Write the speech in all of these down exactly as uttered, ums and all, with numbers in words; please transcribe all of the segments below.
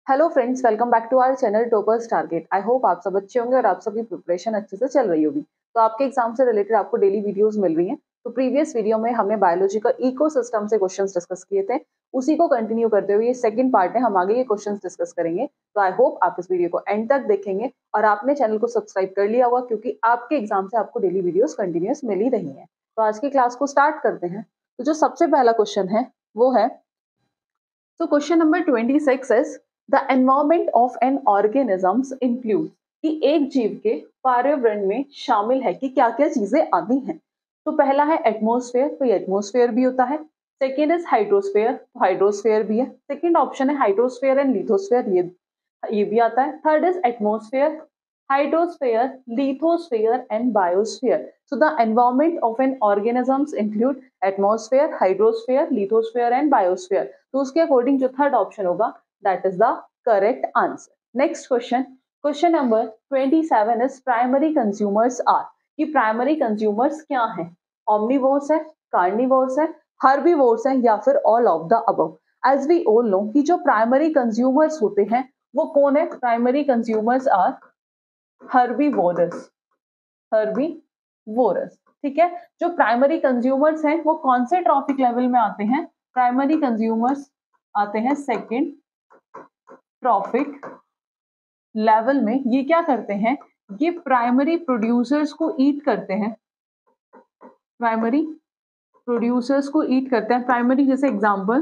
Hello friends, welcome back to our channel toppers target. I hope आप सब अच्छे होंगे और आप सबकी प्रिपरेशन अच्छे से चल रही होगी। तो आपके एग्जाम से रिलेटेड आपको डेली वीडियोस मिल रही हैं। तो प्रीवियस वीडियो में हमने बायोलॉजी का इकोसिस्टम से क्वेश्चंस डिस्कस किए थे, उसी को कंटिन्यू करते हुए ये सेकंड पार्ट है, हम आगे ये क्वेश्चंस डिस्कस करेंगे। तो आई होप आप इस वीडियो को एंड तक देखेंगे और आपने चैनल को सब्सक्राइब कर लिया होगा, क्योंकि आपके एग्जाम से आपको डेली वीडियोस कंटिन्यूस मिल ही रही है। तो आज की क्लास को स्टार्ट करते हैं। तो जो सबसे पहला क्वेश्चन है वो है, तो question number twenty six is the environment of an organisms include, कि एक जीव के पर्यावरण में शामिल है कि क्या क्या चीजें आती हैं। तो पहला है एटमॉस्फेयर, तो ये एटमॉस्फेयर भी होता है। सेकेंड इज हाइड्रोस्फेयर, तो हाइड्रोस्फेयर भी है। सेकेंड ऑप्शन है हाइड्रोस्फेयर एंड लिथोस्फेयर, ये ये भी आता है। Third is atmosphere, hydrosphere, lithosphere and biosphere. So the environment of an organisms include atmosphere, hydrosphere, lithosphere and biosphere. तो उसके अकॉर्डिंग जो थर्ड ऑप्शन होगा that is the correct answer. Next question, question number twenty-seven is primary consumers are, कि primary consumers क्या हैं? Omnivores है, carnivores है, herbivores है या फिर all of the above. As we all know कि जो primary consumers होते हैं वो कौन है? Primary consumers are herbivorous, herbivorous, ठीक है। जो प्राइमरी कंज्यूमर्स हैं वो कौन से ट्रॉफिक लेवल में आते हैं? प्राइमरी कंज्यूमर्स आते हैं सेकेंड ट्रॉफिक लेवल में। ये क्या करते हैं? ये प्राइमरी प्रोड्यूसर्स को ईट करते हैं, प्राइमरी प्रोड्यूसर्स को ईट करते हैं। प्राइमरी जैसे एग्जांपल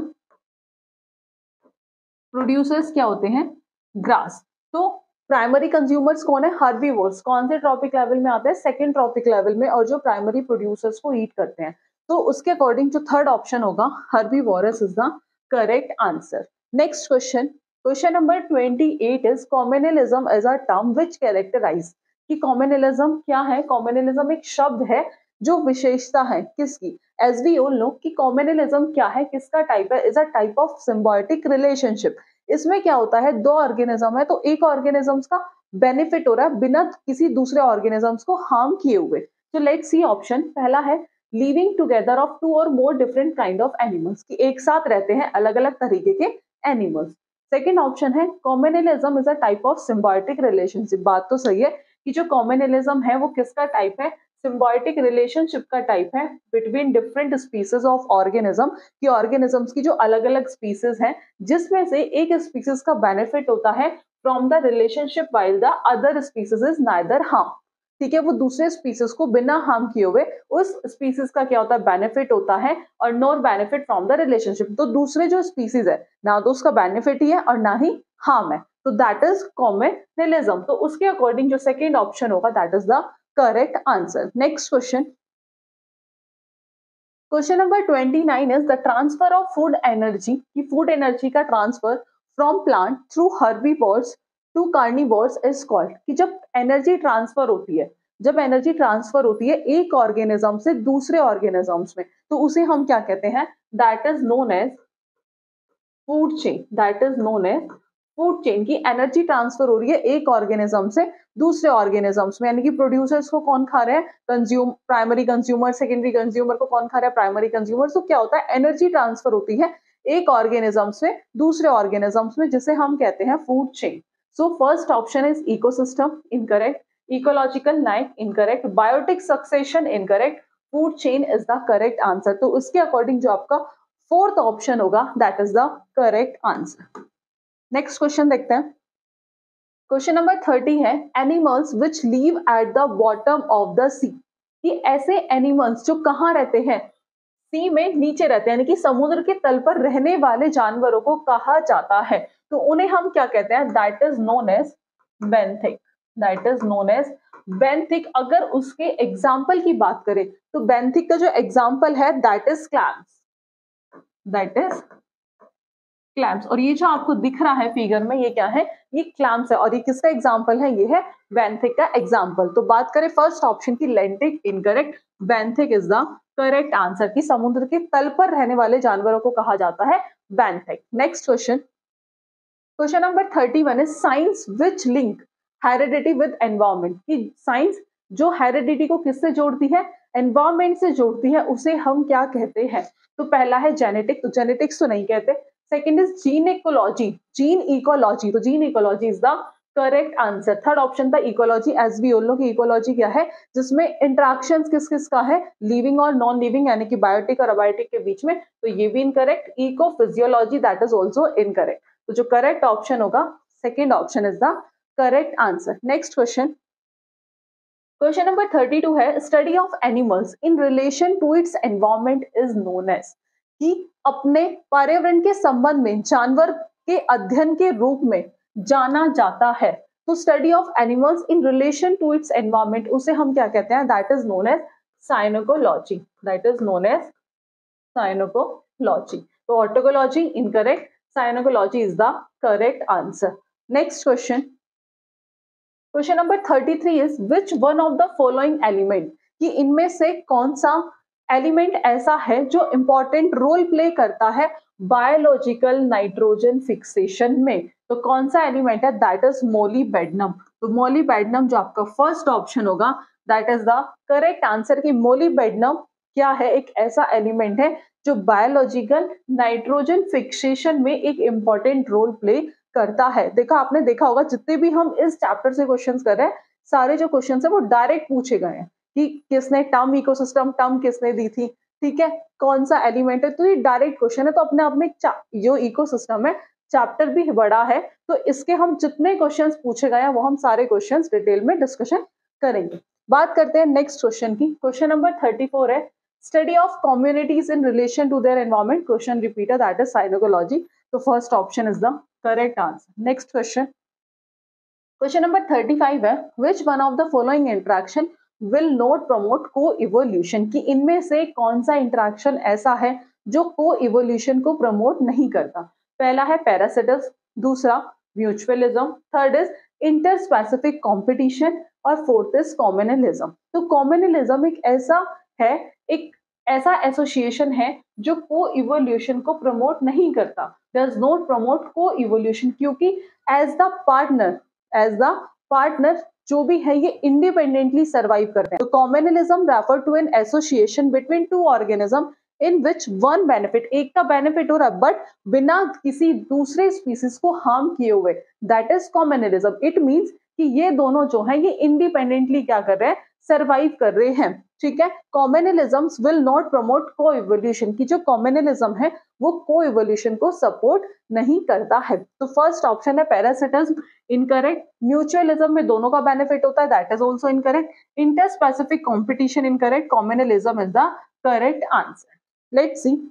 प्रोड्यूसर्स क्या होते हैं? ग्रास। तो प्राइमरी कंज्यूमर्स कौन है? हर्बीवोर्स। कौन से ट्रॉपिक लेवल में आते हैं? सेकेंड ट्रॉपिक लेवल में, और जो प्राइमरी प्रोड्यूसर्स को ईट करते हैं। तो उसके अकॉर्डिंग जो थर्ड ऑप्शन होगा herbivorous is the correct answer. Next question, question number twenty eight is communalism is a term which characterize, कि कॉम्युनलिज्म क्या है? कॉम्युनलिज्म एक शब्द है जो विशेषता है किसकी? एज वी ऑल नो कि कॉम्युनलिज्म क्या है, किसका टाइप है? Is a type of symbiotic relationship. इसमें क्या होता है, दो ऑर्गेनिज्म है तो एक ऑर्गेनिजम्स का बेनिफिट हो रहा है बिना किसी दूसरे ऑर्गेनिजम्स को हार्म किए हुए। तो लेट्स सी ऑप्शन। पहला है लिविंग टुगेदर ऑफ टू और more different kind of animals, कि एक साथ रहते हैं अलग अलग तरीके के एनिमल्स। सेकेंड ऑप्शन है commensalism is a type of symbiotic relationship. बात तो सही है कि जो कॉम्युनलिज्म है वो किसका टाइप है? सिम्बायोटिक रिलेशनशिप का टाइप है between different species of organism, की ऑर्गेनिजम्स की जो अलग अलग स्पीसीज हैं जिसमें से एक स्पीसीज का बेनिफिट होता है from the relationship while the other species is neither harm. ठीक है, वो दूसरे स्पीसीज को बिना हार्म किए हुए उस स्पीसीज का क्या होता है? बेनिफिट होता है, और not benefit from the relationship. तो दूसरे जो स्पीसीज है ना तो उसका बेनिफिट ही है और ना ही हार्म है, तो दैट इज कॉम्युनलिज्म। तो उसके अकॉर्डिंग जो सेकेंड ऑप्शन होगा that is the correct answer. Next question, question number twenty nine is the transfer of food energy, की फूड एनर्जी का transfer from plant through herbivores to carnivores is called, कि जब energy transfer होती है, जब energy transfer होती है एक ऑर्गेनिज्म से दूसरे ऑर्गेनिजम्स में, तो उसे हम क्या कहते हैं? That is known as food chain, that is known as food chain. की एनर्जी ट्रांसफर हो रही है एक ऑर्गेनिज्म से दूसरे ऑर्गेनिजम्स में, यानी कि प्रोड्यूसर्स को कौन खा रहे हैं? Consume primary consumer, secondary consumer को कौन खा रहा है? Primary consumer. तो क्या होता है? एनर्जी ट्रांसफर होती है एक ऑर्गेनिज्म से दूसरे ऑर्गेनिजम्स में, जिसे हम कहते हैं food chain. So first option is ecosystem, incorrect. Ecological knife, incorrect. Biotic succession, incorrect. Food chain is the correct answer. तो उसके अकॉर्डिंग जो आपका फोर्थ ऑप्शन होगा that is the correct answer. Next question देखते हैं। क्वेश्चन नंबर थर्टी है animals which live at the bottom of the sea, कि ऐसे एनिमल्स जो कहाँ रहते हैं? सी में नीचे रहते हैं, यानी कि समुद्र के तल पर रहने वाले जानवरों को कहा जाता है। तो उन्हें हम क्या कहते हैं? That is known as benthic, that is known as benthic. अगर उसके एग्जाम्पल की बात करें तो बेंथिक का जो एग्जाम्पल है that is clams, that is clams. और ये जो आपको दिख रहा है फिगर में, ये क्या है? ये क्लैम्स है, और ये किसका एग्जांपल है? ये है बेंथिक का एग्जांपल। तो बात करें फर्स्ट ऑप्शन की, lentic, incorrect. Benthic is the correct answer, की समुद्र के तल पर रहने वाले जानवरों को कहा जाता है benthic. Next question, question number thirty one is science which link heredity with environment, की साइंस जो हेरिडिटी को किससे जोड़ती है? एनवायरमेंट से जोड़ती है, उसे हम क्या कहते हैं? तो पहला है जेनेटिक, तो जेनेटिक्स तो नहीं कहते। Second is gene ecology, gene ecology, तो gene ecology is the correct answer. Third option था ecology, as we all know कि इकोलॉजी क्या है, जिसमें इंटरेक्शंस किस किस का है, लिविंग और नॉन लिविंग यानी कि बायोटिक और अबायोटिक के बीच में, तो ये भी incorrect. Eco physiology that is also incorrect. तो जो करेक्ट ऑप्शन होगा second option is the correct answer. Next question, question number thirty two है, study of animals in relation to its environment is known as, कि अपने पर्यावरण के संबंध में जानवर के अध्ययन के रूप में जाना जाता है। तो study of animals in relation to its environment, उसे हम क्या कहते हैं, that is known as synecology, that is known as synecology. तो autecology incorrect, synecology is the correct answer. Next question, question number thirty three is which one of the following element, कि इनमें से कौन सा एलिमेंट ऐसा है जो important role play करता है बायोलॉजिकल नाइट्रोजन फिक्सेशन में। तो कौन सा एलिमेंट है, दैट इज मोलिबेडनम। तो मोलिबेडनम जो आपका फर्स्ट ऑप्शन होगा that is the correct answer, कि मोलिबेडनम क्या है, एक ऐसा एलिमेंट है जो बायोलॉजिकल नाइट्रोजन फिक्सेशन में एक इंपॉर्टेंट रोल प्ले करता है। देखा आपने देखा होगा जितने भी हम इस चैप्टर से क्वेश्चंस कर रहे हैं, सारे जो क्वेश्चंस है वो डायरेक्ट पूछे गए हैं कि किसने टर्म इकोसिस्टम टर्म किसने दी थी, ठीक है, कौन सा एलिमेंट है, तो ये डायरेक्ट क्वेश्चन है। तो अपने आप में जो इकोसिस्टम है चैप्टर भी बड़ा है, तो इसके हम जितने क्वेश्चंस पूछे गए हैं वो हम सारे क्वेश्चंस डिटेल में डिस्कशन करेंगे। बात करते हैं नेक्स्ट क्वेश्चन की। क्वेश्चन नंबर थर्टी फोर है, study of communities in relation to their environment, question repeater that is synecology. तो first option is the correct answer. Next question, question number thirty five है, which one of the following interaction will not promote coevolution, कि इनमें से कौन सा interaction ऐसा है जो को इवोल्यूशन को प्रमोट नहीं करता। पहला है पैरासिटिज्म, दूसरा mutualism, third is interspecific competition और फोर्थ इज कॉम्युनलिज्म। तो कॉम्युनलिज्म एक ऐसा है, एक ऐसा एसोसिएशन है जो को इवोल्यूशन को प्रमोट नहीं करता, does not promote coevolution, क्योंकि as the partner as the partner जो भी है ये इंडिपेंडेंटली सर्वाइव करते हैं। तो commensalism refer to an association between two organism in which one benefit, एक का बेनिफिट हो रहा है बट बिना किसी दूसरे स्पीसीज को हार्म किए हुए, that is commensalism. It means कि ये दोनों जो है ये इंडिपेंडेंटली क्या कर रहे हैं, सर्वाइव कर रहे हैं, ठीक है। Commensalism will not promote coevolution, की जो कॉम्युनलिज्म है वो को इवोल्यूशन को सपोर्ट नहीं करता है। तो फर्स्ट ऑप्शन है पैरासिटिज्म, इनकरेक्ट। म्यूचुअलिज्म में दोनों का बेनिफिट होता है, that is also incorrect. Interspecific competition incorrect, commensalism is the correct answer. Let's see,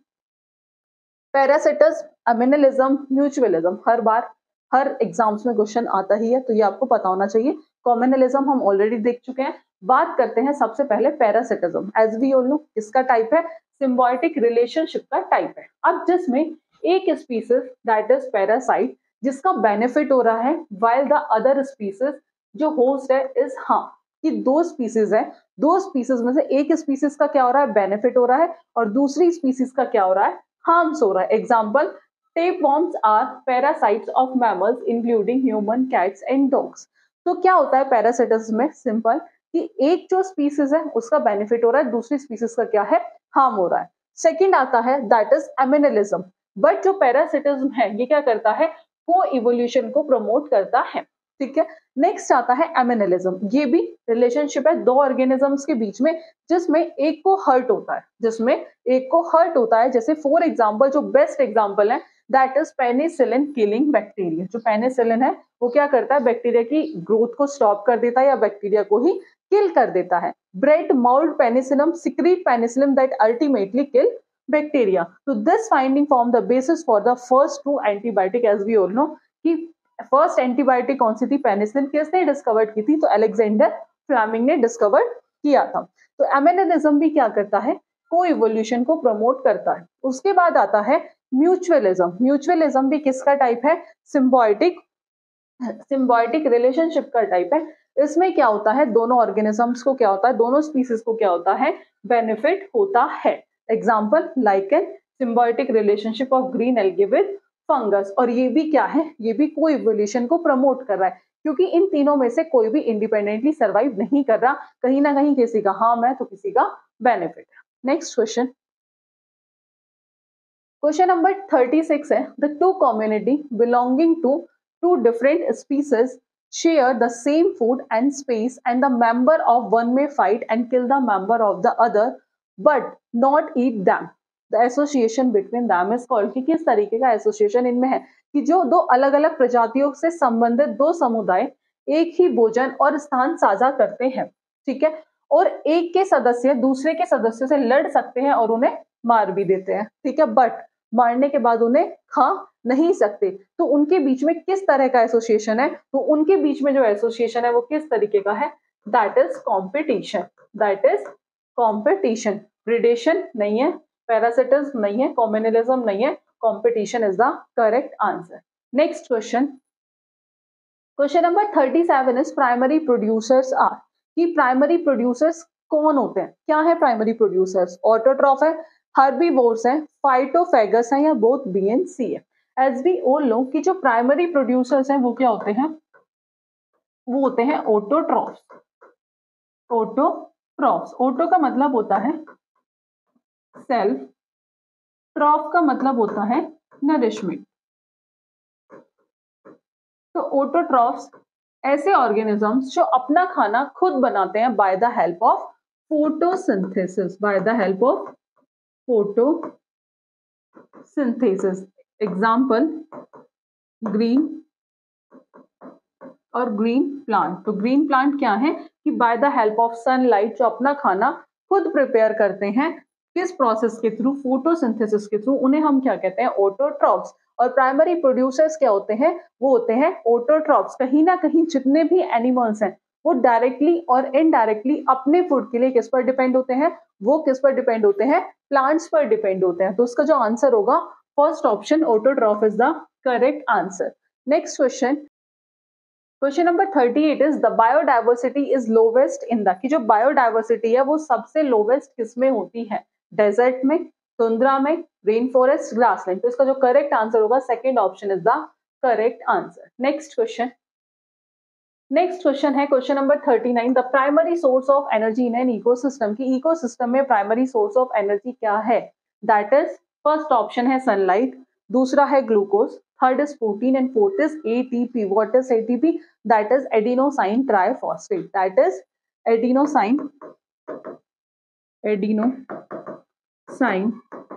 parasitism, amensalism, mutualism, हर बार हर एग्जाम्स में क्वेश्चन आता ही है, तो ये आपको पता होना चाहिए। कॉम्युनलिज्म हम ऑलरेडी देख चुके हैं। बात करते हैं सबसे पहले parasitism, as we all know किसका टाइप है, सिम्बायोटिक रिलेशनशिप का टाइप है। अब जिसमें एक स्पीसीज दैट इज पैरासाइट जिसका बेनिफिट हो रहा है, वाइल द अदर स्पीसीज जो होस्ट है इज हार्म, कि दो स्पीसीज है, दो स्पीसीज में से एक स्पीसीज का क्या हो रहा है, बेनिफिट हो रहा है, और दूसरी स्पीसीज का क्या हो रहा है, हार्म्स हो रहा है। Example, tapeworms are parasites of mammals including human, cats and dogs। तो क्या होता है पैरासिटिज्म में, सिंपल, कि एक जो स्पीसीज है उसका बेनिफिट हो रहा है, दूसरी स्पीसीज का क्या है, हार्म हो रहा है। सेकंड आता है दैट इज एमिनलिज्म, बट जो पैरासिटिज्म है ये क्या करता है, को इवोल्यूशन को प्रमोट करता है, ठीक है। नेक्स्ट आता है एमिनलिज्म, ये भी रिलेशनशिप है दो ऑर्गेनिजम्स के बीच में जिसमें एक को हर्ट होता है, जिसमें एक को हर्ट होता है। जैसे फॉर एग्जांपल जो बेस्ट एग्जांपल है that is penicillin killing bacteria. जो पेनिसिलिन है वो क्या करता है, बैक्टीरिया की ग्रोथ को स्टॉप कर देता है या बैक्टीरिया को ही किल कर देता है। Bread mould penicillium secrete penicillin that ultimately kill bacteria. तो this finding form the basis for the first true antibiotic, as we all know कि फर्स्ट एंटीबायोटिक कौन सी थी, पेनिसिलिन। किसने डिस्कवर की थी, तो अलेक्जेंडर फ्लेमिंग ने डिस्कवर किया था। तो एमिनलिज्म भी क्या करता है, को इवोल्यूशन को प्रमोट करता है। उसके बाद आता है म्यूचुअलिज्म। म्यूचुअलिज्म भी किसका टाइप है, सिम्बायोटिक सिम्बायोटिक रिलेशनशिप का टाइप है। इसमें क्या होता है, दोनों ऑर्गेनिजम्स को क्या होता है, दोनों स्पीसीज को क्या होता है, बेनिफिट होता है। Example, lichen, symbiotic relationship of green algae with fungus. और ये भी क्या है, ये भी को इवोल्यूशन को प्रमोट कर रहा है, क्योंकि इन तीनों में से कोई भी इंडिपेंडेंटली सर्वाइव नहीं कर रहा, कहीं ना कहीं किसी का हार्म है तो किसी का बेनिफिट है। Next question, question number thirty six है, the two community belonging to two different species share the same food and space and the member of one may fight and kill the member of the other but not eat them. The association between them is called. कि किस तरीके का association इनमें है कि जो दो अलग अलग प्रजातियों से संबंधित दो समुदाय एक ही भोजन और स्थान साझा करते हैं, ठीक है, और एक के सदस्य दूसरे के सदस्यों से लड़ सकते हैं और उन्हें मार भी देते हैं, ठीक है, बट मारने के बाद उन्हें खा नहीं सकते। तो उनके बीच में किस तरह का एसोसिएशन है? तो उनके बीच में जो एसोसिएशन है वो किस तरीके का है? That is competition. That is competition. Predation नहीं है, पैरासिटिज्म नहीं है, कॉम्युनलिज्म नहीं है, competition is the correct answer. Next question, question number thirty seven is primary producers are. कि प्राइमरी प्रोड्यूसर्स कौन होते हैं? क्या है प्राइमरी प्रोड्यूसर्स? ऑटोट्रॉफ है, हर्बीवोर्स है, फाइटोफेगस है, या बोथ बी एंड सी है। एज वी ऑल नो कि जो प्राइमरी प्रोड्यूसर्स हैं वो क्या होते हैं? वो होते हैं ऑटोट्रॉफ्स। ऑटोट्रॉफ्स, ऑटो का मतलब होता है सेल्फ, ट्रॉफ का मतलब होता है नरिशमेंट। तो ऑटोट्रॉफ्स ऐसे ऑर्गेनिजम्स जो अपना खाना खुद बनाते हैं by the help of photosynthesis, by the help of photosynthesis. Example green और ग्रीन प्लांट। तो ग्रीन प्लांट क्या है कि by the help of sunlight जो अपना खाना खुद प्रिपेयर करते हैं, किस प्रोसेस के थ्रू? फोटोसिंथेसिस के थ्रू। उन्हें हम क्या कहते हैं? ऑटोट्रॉफ्स। और प्राइमरी प्रोड्यूसर्स क्या होते हैं? वो होते हैं ऑटोट्रॉफ्स। कहीं ना कहीं जितने भी एनिमल्स हैं वो डायरेक्टली और इनडायरेक्टली अपने फूड के लिए किस पर डिपेंड होते हैं? वो किस पर डिपेंड होते हैं? प्लांट्स पर डिपेंड होते हैं। तो उसका जो आंसर होगा first option, autotroph is the correct answer. Next question, question number thirty eight is the biodiversity is lowest in the. कि जो बायोडाइवर्सिटी है वो सबसे लोवेस्ट किसमें होती है? डेजर्ट में, टुंड्रा में, रेन फॉरेस्ट, ग्रासलैंड। तो इसका जो करेक्ट आंसर होगा second option is the correct answer. Next question, next question है question number thirty nine, the primary source of energy in an ecosystem. की इकोसिस्टम में प्राइमरी सोर्स ऑफ एनर्जी क्या है? That is first option है sunlight, दूसरा है ग्लूकोज, third is protein and fourth is ATP. What is ATP? That is adenosine triphosphate. That is adenosine adenosine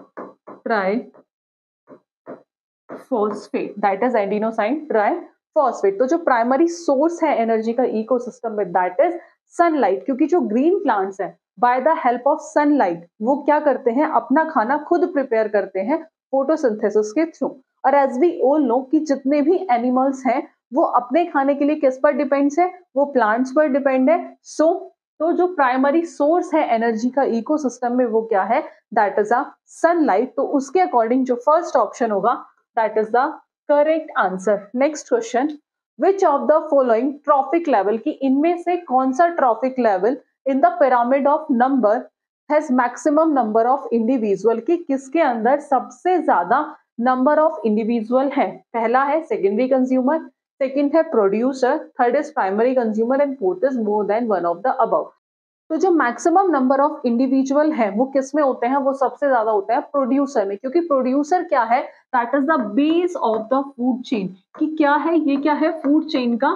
triphosphate. That is adenosine triphosphate. तो जो primary source है energy का ecosystem में that is sunlight, क्योंकि जो ग्रीन प्लांट्स हैं by the help of sunlight वो क्या करते हैं? अपना खाना खुद प्रिपेयर करते हैं फोटोसिंथेसिस के थ्रू। और एज वी ऑल नो कि जितने भी एनिमल्स हैं वो अपने खाने के लिए किस पर डिपेंड्स है? वो प्लांट्स पर डिपेंड है। सो so, तो जो प्राइमरी सोर्स है एनर्जी का इकोसिस्टम में वो क्या है? That is a sunlight. तो उसके अकॉर्डिंग जो फर्स्ट ऑप्शन होगा that is the correct answer. Next question, which of the following trophic level, की इनमें से कौन सा trophic level in the pyramid of number has maximum number of individual. की किसके अंदर सबसे ज्यादा नंबर ऑफ इंडिविजुअल है? पहला है सेकेंडरी कंज्यूमर, सेकंड है producer, third is primary consumer and fourth is more than one of the above. तो जो मैक्सिमम नंबर ऑफ इंडिविजुअल है वो किस में होते हैं? वो सबसे ज्यादा होता है प्रोड्यूसर में, क्योंकि प्रोड्यूसर क्या है? That is the base of the food chain. कि क्या है? ये क्या है? फूड चेन का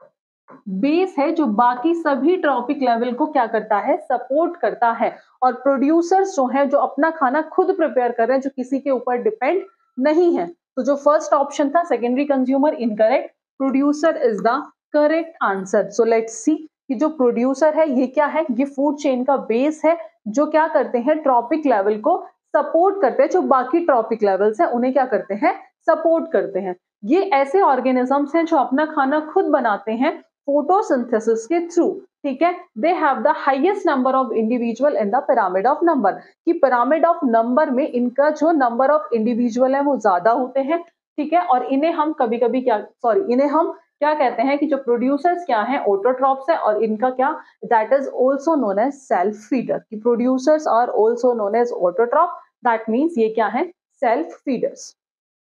बेस है जो बाकी सभी ट्रॉफिक लेवल को क्या करता है? सपोर्ट करता है। और प्रोड्यूसर्स जो है जो अपना खाना खुद प्रिपेयर कर रहे हैं, जो किसी के ऊपर डिपेंड नहीं है। तो जो फर्स्ट ऑप्शन था secondary consumer incorrect, producer is the correct answer. So let's see कि जो प्रोड्यूसर है ये क्या है? ये फूड चेन का बेस है जो क्या करते हैं? ट्रॉपिक लेवल को सपोर्ट करते हैं। जो बाकी ट्रॉपिक लेवल्स हैं उन्हें क्या करते हैं? सपोर्ट करते हैं। ये ऐसे ऑर्गेनिजम्स हैं जो अपना खाना खुद बनाते हैं फोटोसिंथेसिस के थ्रू, ठीक है। They have the highest number of individual in the pyramid of number. कि पिरामिड ऑफ नंबर में इनका जो नंबर ऑफ इंडिविजुअल है वो ज्यादा होते हैं, ठीक है। और इन्हें हम कभी कभी क्या सॉरी इन्हें हम क्या कहते हैं कि जो प्रोड्यूसर्स क्या हैं? ऑटोट्रॉफ्स है। और इनका क्या? That is also known as self feeder. कि producers are also known as autotroph, that means ये क्या है? Self feeders.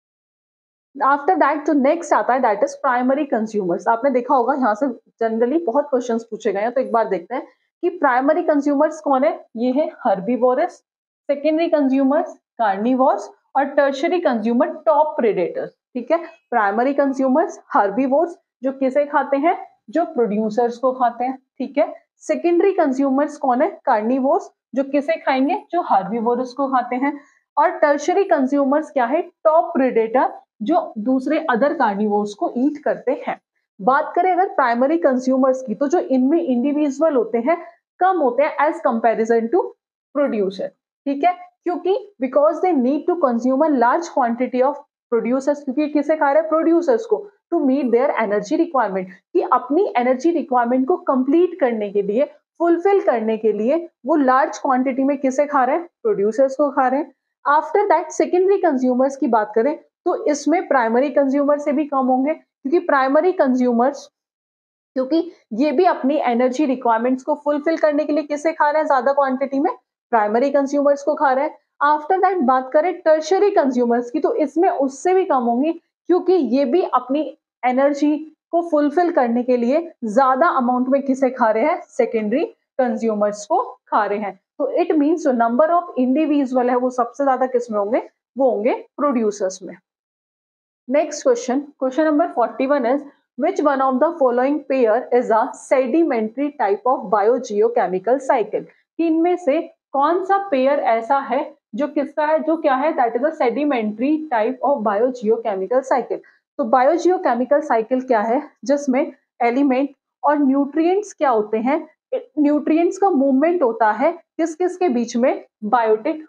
आफ्टर दैट जो नेक्स्ट आता है दैट इज प्राइमरी कंज्यूमर्स। आपने देखा होगा यहाँ से जनरली बहुत क्वेश्चंस पूछे गए हैं, तो एक बार देखते हैं कि प्राइमरी कंज्यूमर्स कौन है। ये है हर्बीवोरस, सेकेंडरी कंज्यूमर्स कार्निवोर्स, और टर्शरी कंज्यूमर टॉप प्रेडेटर्स, ठीक है। प्राइमरी कंज्यूमर्स हर्बीवोर्स, जो किसे खाते हैं, जो प्रोड्यूसर्स को खाते हैं, ठीक है। सेकेंडरी कंज्यूमर्स कौन है, कार्निवोर्स, जो किसे खाएंगे, जो हर्बीवोर्स को खाते हैं। और टर्शरी कंज्यूमर्स क्या है, टॉप प्रेडेटर, जो दूसरे अदर कार्निवोर्स को ईट करते हैं। बात करें अगर प्राइमरी कंज्यूमर्स की, तो जो इनमें इंडिविजुअल होते हैं कम होते हैं एज कंपैरिजन टू प्रोड्यूसर, ठीक है। क्योंकि because they need to consume a large quantity of producers, क्योंकि किसे खा रहे हैं, प्रोड्यूसर्स को, to meet their energy requirement, कि अपनी एनर्जी रिक्वायरमेंट को कंप्लीट करने के लिए, फुलफिल करने के लिए वो लार्ज क्वांटिटी में किसे खा रहे हैं, प्रोड्यूसर्स को खा रहे हैं। आफ्टर दैट सेकेंडरी कंज्यूमर्स की बात करें तो इसमें प्राइमरी कंज्यूमर से भी कम होंगे, क्योंकि प्राइमरी कंज्यूमर्स, क्योंकि ये भी अपनी एनर्जी रिक्वायरमेंट्स को फुलफिल करने के लिए किसे खा रहे हैं, ज्यादा क्वांटिटी में, प्राइमरी कंज्यूमर्स को खा रहे हैं। आफ्टर दैट बात करें टर्शरी कंज्यूमर्स की, तो इसमें उससे भी कम होंगी, क्योंकि ये भी अपनी एनर्जी को फुलफिल करने के लिए ज्यादा अमाउंट में किसे खा रहे हैं, सेकेंडरी कंज्यूमर्स को खा रहे हैं। तो इट मीन्स जो नंबर ऑफ इंडिविजुअल है वो सबसे ज्यादा किसमें होंगे, वो होंगे प्रोड्यूसर्स में। Next question, question number forty one is which one of the following pair is a sedimentary type of biogeochemical cycle, कि इनमें से कौन सा पेयर ऐसा है जो किसका है, जो क्या है, that is a sedimentary type of biogeochemical cycle. तो बायोजियोकेमिकल साइकिल क्या है, जिसमें एलिमेंट और न्यूट्रिएंट्स क्या होते हैं, न्यूट्रिएंट्स का मूवमेंट होता है किस किस के बीच में, बायोटिक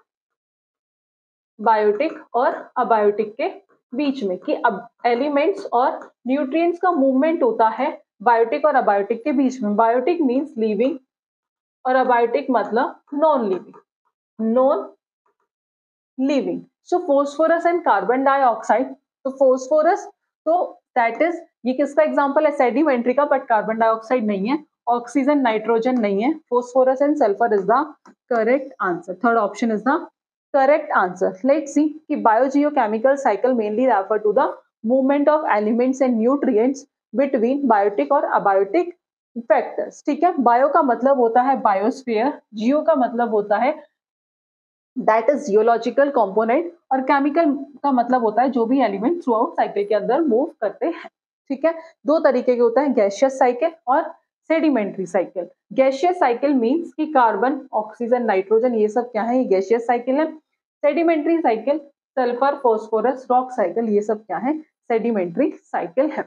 बायोटिक और अबायोटिक के बीच में, कि अब एलिमेंट्स और न्यूट्रिएंट्स का मूवमेंट होता है बायोटिक और अबायोटिक के बीच में। बायोटिक मींस लिविंग और अबायोटिक मतलब non living, non living. So phosphorus and carbon dioxide, तो फोस्फोरस तो दैट इज, ये किसका एग्जांपल है, सेडिमेंट्री का, बट कार्बन डाइऑक्साइड नहीं है, ऑक्सीजन नाइट्रोजन नहीं है, phosphorus and sulphur is the correct answer. Third option is the correct answer. Let's see कि biogeochemical cycle mainly refer to the movement of elements and nutrients between biotic और abiotic factors, ठीक है। Bio का मतलब होता है biosphere, जियो का मतलब होता है दैट इज जियोलॉजिकल कंपोनेंट, और केमिकल का मतलब होता है जो भी एलिमेंट थ्रू आउट साइकिल के अंदर मूव करते हैं, ठीक है। दो तरीके के होता है, गैसियस साइकिल और sedimentary cycle. Gaseous cycle means कि कार्बन, ऑक्सीजन, नाइट्रोजन ये सब क्या है, ये गैसियस साइकिल है। Sedimentary cycle sulphur, phosphorus, rock cycle, ये सब क्या है, सेडिमेंट्री साइकिल है।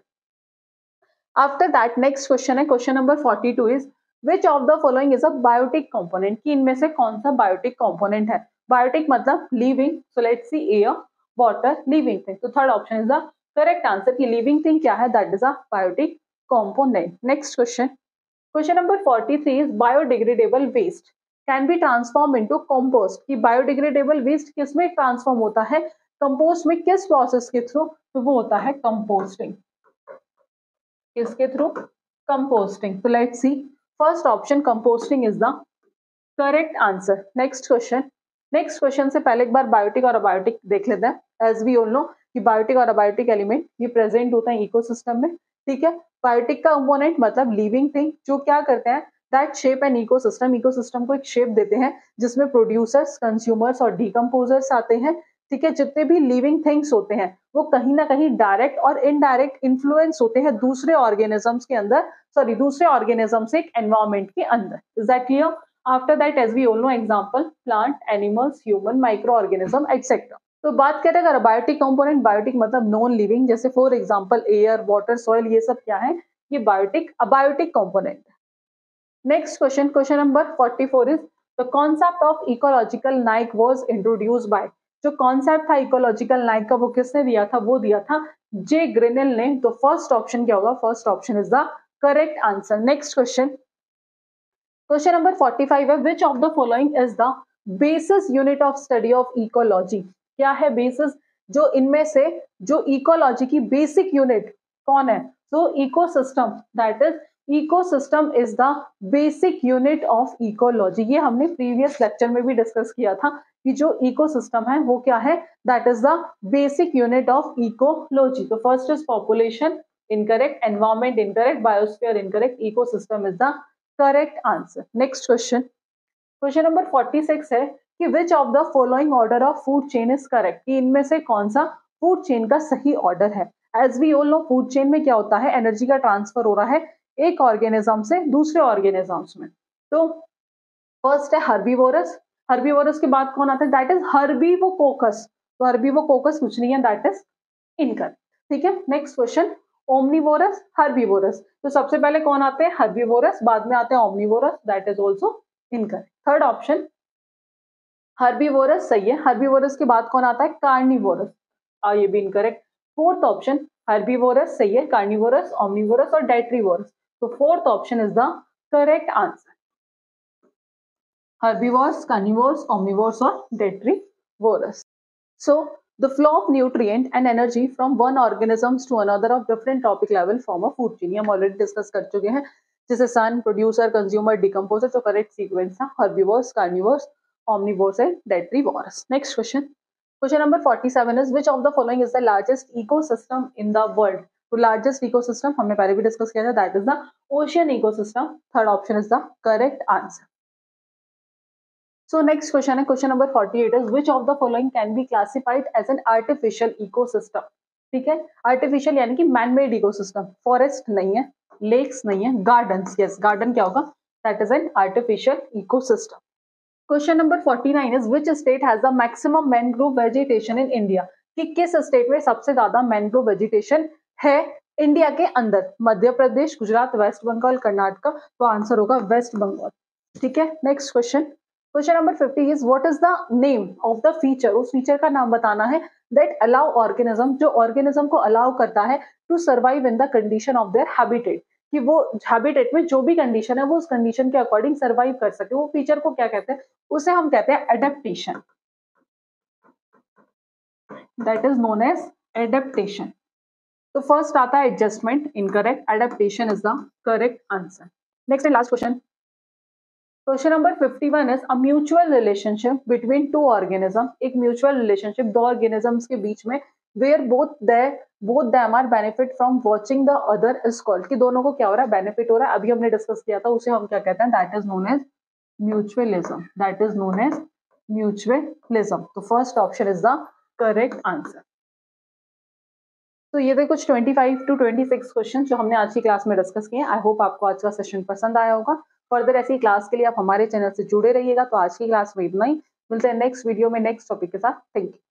आफ्टर दैट नेक्स्ट क्वेश्चन है, question number forty two is which of the following is a biotic component, कि इनमें से कौन सा बायोटिक कंपोनेंट है। बायोटिक मतलब living, so let's see air, water, living thing. तो third option is the correct answer, कि लिविंग थिंग क्या है, that is a biotic component. Next question, question number forty three is biodegradable waste can be transform into compost, कि biodegradable waste किसमें transform होता है, compost में, किस process के थ्रू, तो वो होता है कंपोस्टिंग। किसके थ्रू, कंपोस्टिंग। तो let's see, first option composting is the correct answer. Next question, next question से पहले एक बार बायोटिक और अबायोटिक देख लेते हैं। एज वी ऑल नो कि बायोटिक और अबायोटिक एलिमेंट ये प्रेजेंट होता है इकोसिस्टम में, ठीक है। बायोटिक का कंपोनेंट मतलब लिविंग थिंग, जो क्या करते हैं, that shape an ecosystem, ecosystem को एक शेप देते हैं जिसमें प्रोड्यूसर्स, कंज्यूमर्स और डिकम्पोजर्स आते हैं, ठीक है। जितने भी लिविंग थिंग्स होते हैं वो कहीं ना कहीं डायरेक्ट और इनडायरेक्ट इन्फ्लुएंस होते हैं दूसरे ऑर्गेनिजम्स के अंदर, सॉरी दूसरे ऑर्गेनिज्म से एक एनवायरमेंट के अंदर। Is that clear? After that as we all know example plant, animals, human, micro organism etcetera. तो बात करें अगर बायोटिक कंपोनेंट, बायोटिक मतलब नॉन लिविंग, जैसे for example air, water, soil, ये सब क्या है, ये biotic abiotic component. Next question, question number forty four is the concept of ecological niche was introduced by, जो कॉन्सेप्ट था इकोलॉजिकल नाइक का वो किसने दिया था, वो दिया था जे ग्रेनेल ने। तो फर्स्ट ऑप्शन क्या होगा, first option is the correct answer. Next question, question number forty five है which of the following is the basis unit of study of ecology, क्या है बेसिस, जो इनमें से जो इकोलॉजी की बेसिक यूनिट कौन है, तो ecosystem, that is ecosystem is the basic unit of ecology. ये हमने प्रीवियस लेक्चर में भी डिस्कस किया था कि जो इकोसिस्टम है वो क्या है, that is the basic unit of ecology. तो first is population incorrect, environment incorrect, biosphere incorrect, ecosystem is the correct answer. Next question, question number forty six है कि which of the following order of food chain is correct, कि इनमें से कौन सा food chain का सही order है। As we all know food chain में क्या होता है, एनर्जी का ट्रांसफर हो रहा है एक ऑर्गेनिज्म से दूसरे ऑर्गेनिजम्स में। तो फर्स्ट है हर्बीवोरस, हर्बीवोरस के बाद कौन आता है, दैट इज हर्बीवोकोकस, तो हर्बीवोकोकस कुछ नहीं है, दैट इज इनकरेक्ट। ठीक है, नेक्स्ट क्वेश्चन, ओमनीवोरस, हर्बीवोरस, तो सबसे पहले कौन आते हैं, हर्बीवोरस, बाद में आते हैं omnivores, that is also incorrect. Third option herbivores सही है, हर्बीवोरस के बाद कौन आता है, कार्निवोरस, आ ये भी इनकरेक्ट। फोर्थ ऑप्शन हर्बीवोरस सही है, कार्निवोरस, ओमनीवोरस और डेट्रीवोरस, तो fourth option is the correct answer, herbivores, carnivores, omnivores or detrivorous. So the flow of nutrient and energy from one organisms to another of different trophic level form a food chain, हम already discuss कर चुके हैं, जैसे sun, producer, consumer, decomposer, जो correct sequence था herbivores, carnivores, omnivores and detrivorous. Next question, question number forty-seven is which of the following is the largest ecosystem in the world, तो largest ecosystem हमने पहले भी डिस्कस किया था, that is the ocean ecosystem, third option is the correct answer. So next question है question number forty-eight is which of the following can be classified as an artificial ecosystem, ठीक है, artificial यानी कि man made ecosystem, forest नहीं है, lakes नहीं है, gardens, yes garden क्या होगा, that is an artificial ecosystem. Question number forty-nine is which state has the maximum mangrove vegetation in India, कि किस स्टेट में सबसे ज्यादा मैंग्रोव वेजिटेशन है इंडिया के अंदर, मध्य प्रदेश, गुजरात, वेस्ट बंगाल, कर्नाटका, तो आंसर होगा वेस्ट बंगाल। ठीक है, next question, question number fifty is what is the name of the feature, उस फीचर का नाम बताना है दैट अलाउ ऑर्गेनिज्म, जो ऑर्गेनिज्म को अलाउ करता है to survive in the condition of their habitat, कि वो हैबिटेट में जो भी कंडीशन है वो उस कंडीशन के अकॉर्डिंग सर्वाइव कर सके, वो फीचर को क्या कहते हैं, उसे हम कहते हैं adaptation, that is known as adaptation. तो फर्स्ट आता है adjustment, incorrect, adaptation is the correct answer. Next and last question, question number fifty-one is a mutual relationship between two organism, एक म्यूचुअल रिलेशनशिप दो ऑर्गेनिजम्स के बीच में, where both they both them are benefit from watching the other is called, कि दोनों को क्या हो रहा है, बेनिफिट हो रहा है, अभी हमने डिस्कस किया था, उसे हम क्या कहते हैं, that is known as mutualism, that is known as mutualism. तो first option is the correct answer. तो ये थे कुछ पच्चीस टू छब्बीस क्वेश्चन जो हमने आज की क्लास में डिस्कस किए। आई होप आपको आज का सेशन पसंद आया होगा। फर्दर ऐसी क्लास के लिए आप हमारे चैनल से जुड़े रहिएगा। तो आज की क्लास में इतना ही, मिलते हैं नेक्स्ट वीडियो में नेक्स्ट टॉपिक के साथ। Thank you.